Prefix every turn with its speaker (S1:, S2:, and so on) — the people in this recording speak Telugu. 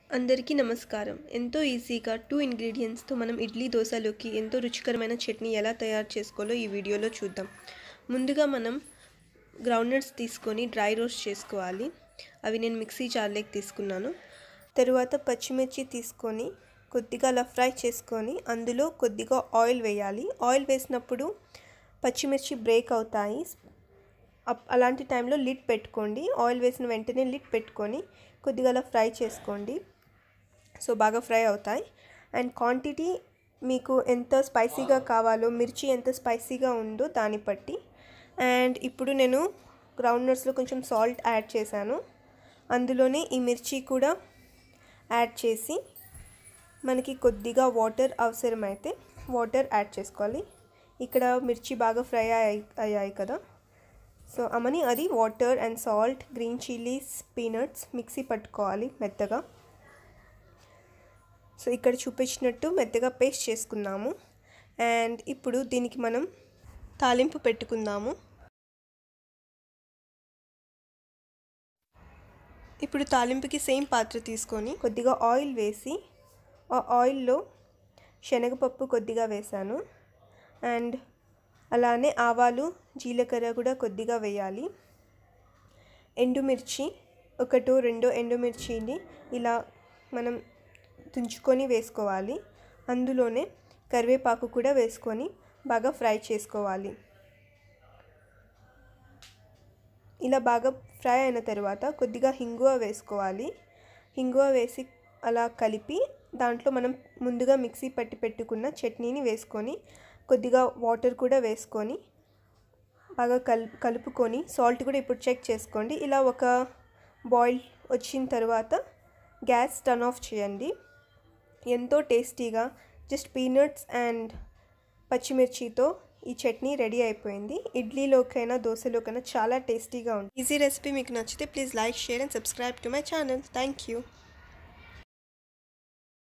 S1: అందరికీ నమస్కారం. ఎంతో ఈజీగా 2 ఇంగ్రీడియెంట్స్‌తో మనం ఇడ్లీ, దోసలోకి ఎంతో రుచికరమైన చట్నీ ఎలా తయారు చేసుకోవాలో ఈ వీడియోలో చూద్దాం. ముందుగా మనం గ్రౌండ్‌నట్స్ తీసుకొని డ్రై రోస్ట్ చేసుకోవాలి. అవి నేను మిక్సీ జార్‌లోకి తీసుకున్నాను. తరువాత పచ్చిమిర్చి తీసుకొని కొద్దిగా అలా ఫ్రై చేసుకొని అందులో కొద్దిగా ఆయిల్ వేయాలి. ఆయిల్ వేసినప్పుడు పచ్చిమిర్చి బ్రేక్ అవుతాయి. అలాంటి టైంలో లిడ్ పెట్టుకోండి. ఆయిల్ వేసిన వెంటనే లిడ్ పెట్టుకొని కొద్దిగా అలా ఫ్రై చేసుకోండి. సో బాగా ఫ్రై అవుతాయి. అండ్ క్వాంటిటీ మీకు ఎంత స్పైసీగా కావాలో, మిర్చి ఎంత స్పైసీగా ఉందో దాన్ని బట్టి. అండ్ ఇప్పుడు నేను గ్రౌండ్నట్స్లో కొంచెం సాల్ట్ యాడ్ చేశాను. అందులోనే ఈ మిర్చి కూడా యాడ్ చేసి మనకి కొద్దిగా వాటర్ అవసరమైతే వాటర్ యాడ్ చేసుకోవాలి. ఇక్కడ మిర్చి బాగా ఫ్రై అయ్యాయి కదా, సో అది water and salt, green chillies, peanuts mixie పట్టుకోవాలి మెత్తగా. సో ఇక్కడ చూపించినట్టు మెత్తగా పేస్ట్ చేసుకున్నాము. అండ్ ఇప్పుడు దీనికి మనం తాలింపు పెట్టుకుందాము. ఇప్పుడు తాలింపుకి సేమ్ పాత్ర తీసుకొని కొద్దిగా ఆయిల్ వేసి ఆ ఆయిల్లో శనగపప్పు కొద్దిగా వేసాను. అండ్ అలానే ఆవాలు, జీలకర్ర కూడా కొద్దిగా వేయాలి. ఎండుమిర్చి ఒకటో రెండో ఎండుమిర్చిని ఇలా మనం తుంచుకొని వేసుకోవాలి. అందులోనే కరివేపాకు కూడా వేసుకొని బాగా ఫ్రై చేసుకోవాలి. ఇలా బాగా ఫ్రై అయిన తర్వాత కొద్దిగా హింగువ వేసుకోవాలి. హింగువ వేసి అలా కలిపి దాంట్లో మనం ముందుగా మిక్సీ పట్టి పెట్టుకున్న చట్నీని వేసుకొని కొద్దిగా వాటర్ కూడా వేసుకొని బాగా కలుపుకొని సాల్ట్ కూడా ఇప్పుడు చెక్ చేసుకోండి. ఇలా ఒక బాయిల్ వచ్చిన తర్వాత గ్యాస్ టర్న్ ఆఫ్ చేయండి. ఎంతో టేస్టీగా జస్ట్ పీనట్స్ అండ్ పచ్చిమిర్చితో ఈ చట్నీ రెడీ అయిపోయింది. ఇడ్లీలోకైనా దోశలోకైనా చాలా టేస్టీగా ఉంటుంది. ఈజీ రెసిపీ మీకు నచ్చితే please like, share and subscribe to my channel. Thank you.